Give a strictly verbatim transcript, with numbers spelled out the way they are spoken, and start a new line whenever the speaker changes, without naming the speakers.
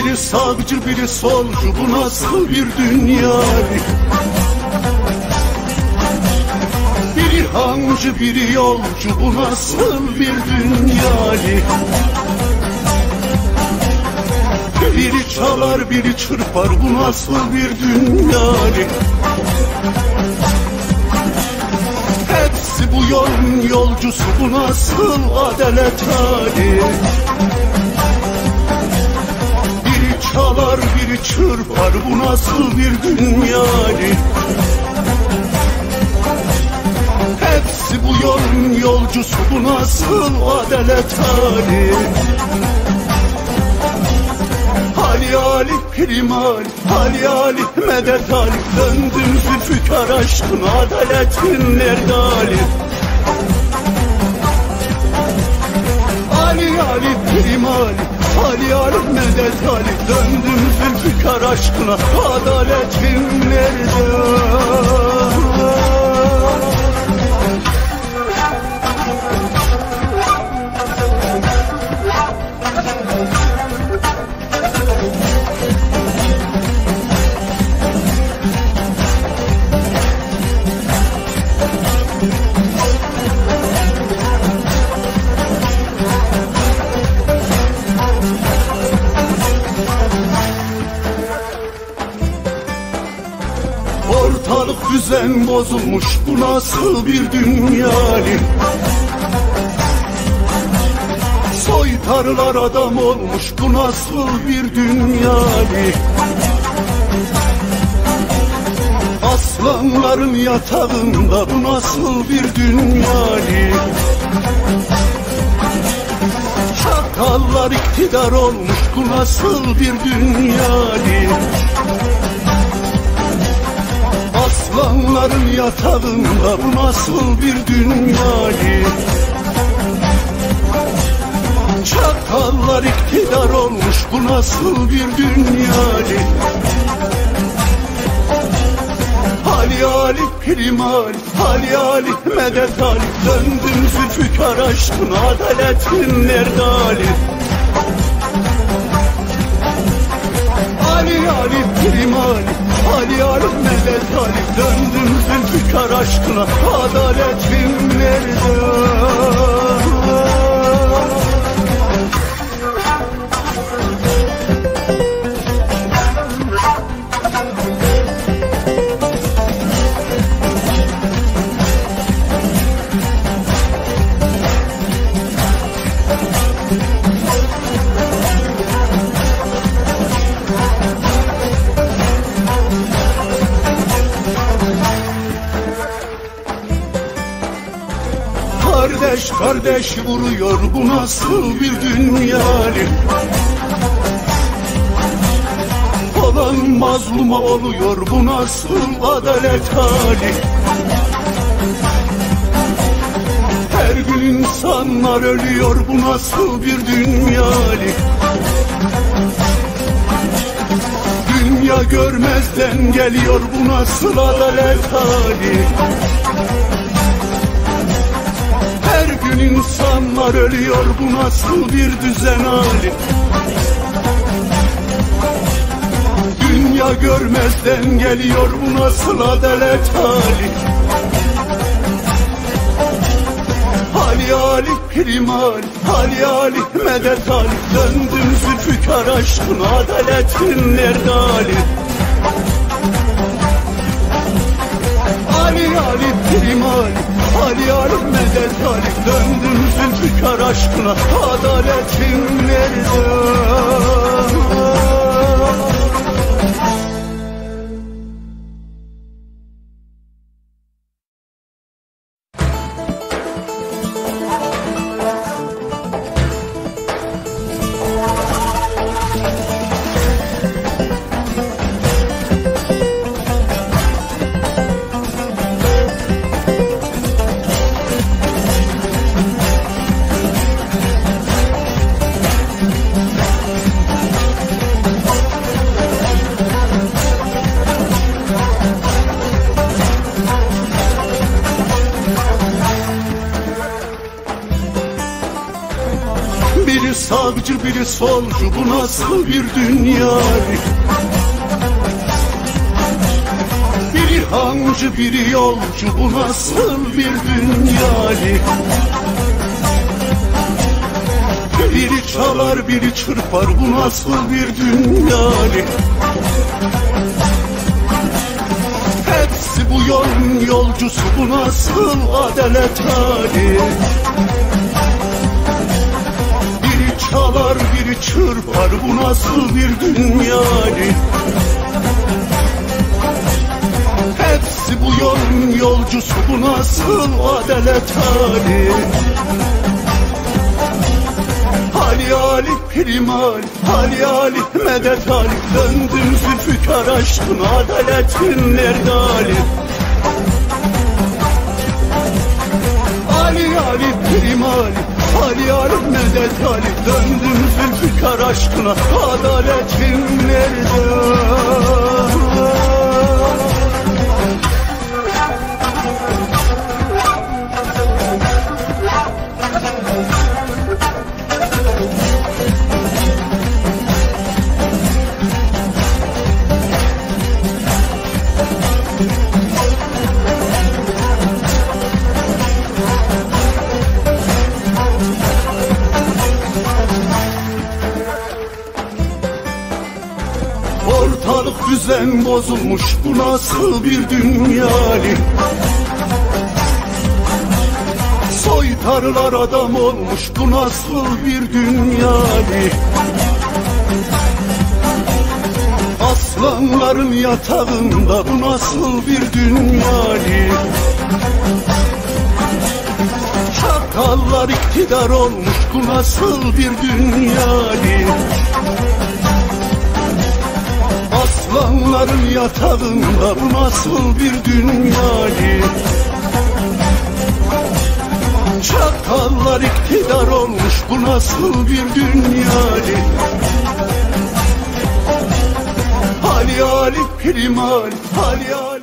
Biri sağcı biri solcu, bu nasıl bir dünya? Biri hancı biri yolcu, bu nasıl bir dünya? Biri çalar biri çırpar, bu nasıl bir dünya? Hepsi bu yolun yolcusu, bu nasıl adalet hali? Biri çalar biri çırpar, bu nasıl bir dünya? Hepsi bu yolun yolcusu, bu nasıl adalet hali? Ali Ali Pirim Ali, Ali Ali medet Ali, döndüm Zülfikar aşkına, adaletin nerede Ali? Ali Ali Pirim Ali, Ali Ali medet Ali, döndüm Zülfikar aşkına, adaletin nerede? Ortalık düzen bozulmuş, bu nasıl bir dünya? Soytarılar adam olmuş, bu nasıl bir dünya? Aslanların yatağında, bu nasıl bir dünya? Çakallar iktidar olmuş, bu nasıl bir dünya? Aslanların yatağında, bu nasıl bir dünya? Çakallar iktidar olmuş, bu nasıl bir dünya? Ali Ali Pirim Ali, Ali Ali medet Ali, döndüm Zülfikar aşkına, adaletin nerede Ali? Ali Ali Pirim Ali, Ali Ali medet Ali, döndüm Zülfikar aşkına, adaletin nerede? Kardeş kardeş vuruyor, bu nasıl bir dünya? Olan mazluma oluyor, bu nasıl adalet hali? Her gün insanlar ölüyor, bu nasıl bir dünya? Dünya görmezden geliyor, bu nasıl adalet hali? Her gün insanlar ölüyor, bu nasıl bir düzen hali? Dünya görmezden geliyor, bu nasıl adalet hali? Ali Ali Pirim Ali, Ali Ali medet Ali, döndüm Zülfikar aşkına, adaletin nerede Ali? Ali Ali Pirim Ali, Ali Ali medet Ali, döndüm Zülfikar aşkına, adaletin nerede? Biri sağcı biri solcu, bu nasıl bir dünya? Biri hancı biri yolcu, bu nasıl bir dünya? Biri çalar biri çırpar, bu nasıl bir dünya? Hepsi bu yolun yolcusu, bu nasıl adalet hali? Biri çalar biri çırpar, bu nasıl bir dünya? Hepsi bu yolun yolcusu, bu nasıl adalet hali? Ali Ali Pirim Ali, Ali Ali medet Ali, döndüm Zülfikar aşkına, adaletin nerede Ali? Ali Ali Pirim Ali, Ali Ali medet Ali, döndüm Zülfikar aşkına, adaletin nerede? Ortalık düzen bozulmuş, bu nasıl bir dünya? Soytarılar adam olmuş, bu nasıl bir dünya? Aslanların yatağında, bu nasıl bir dünya? Çakallar iktidar olmuş, bu nasıl bir dünya? Aslanların yatağında, bu nasıl bir dünya? Çakallar iktidar olmuş, bu nasıl bir dünya? Ali Ali Pirim Ali, Ali Ali